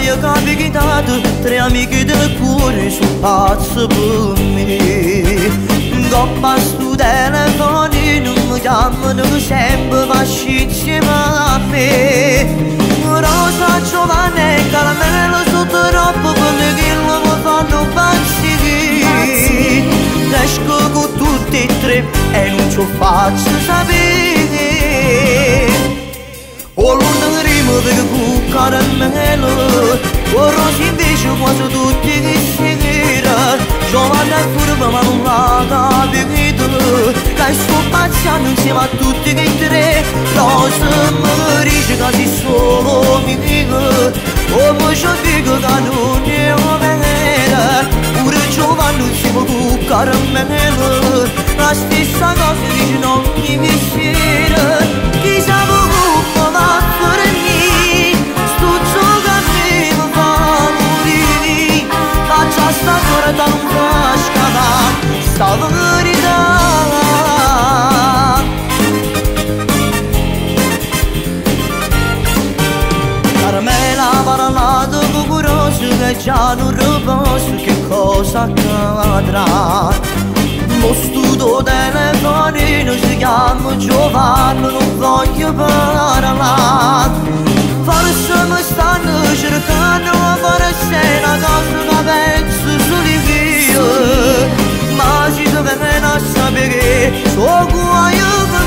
mia capitata, tre amiche del cuore sono pazze per me. Coppa stu telefonino mi chiamano sempre pasci insieme a me. Rosa, Giovanni, caramello sotto troppo, quelle che non mi fanno impazzire. Esco con tutti e tre e non ci faccio sapere. O l'una rima perché con caramello, o rosa invece quasi tutti che si gira. Giovanni è furba ma non la capito, che sto pazzando insieme a tutti che tre. Rosa mi dice che sei solo amico, o mi ci dico che non è vera. Pure Giovanni insieme con caramello, la stessa cosa dice non mi sera. Chi sa come va a finire, sto gioco a me mi fa morire. Faccia sta storia da non fa scavare, sta verità. Caramella parlato cucuroso che già non riposo che cosa accadrà. Lo studio telefonino si chiama Giovanni, non voglio parlare. Forse mi stanno cercando a fare una cosa che penso solo io. Ma si deve non sapere che sono guaio per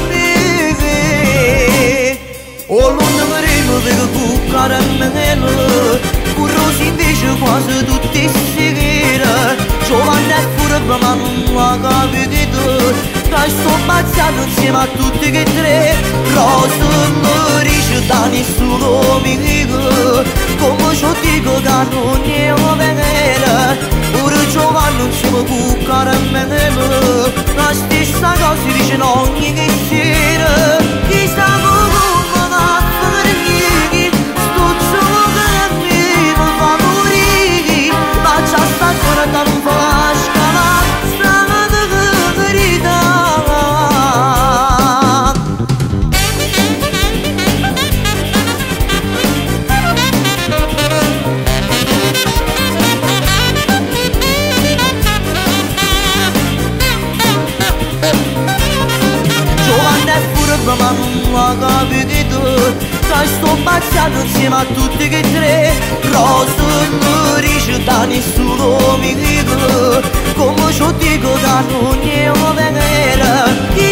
me. O l'unica rima perché con caramello, con rosi invece quasi tutti si gira. Giovanni è furba ma non la capito, che sto pazzando insieme a tutti che tre. Rosa mi dice da nessuno mi dico, come ci dico che non è vera. Pure Giovanni insieme con caramello, la stessa cosa dice non che sera. Chi sta come va a finire, sto gioco a me mi fa morire. Faccia sta storia da non fa scavare, strana di verità. Giovanni è furba ma non la capito, che sto pazzando insieme a tutti che tre. Rosa mi dice da nessuno mi dico, come ci dico che non è vera.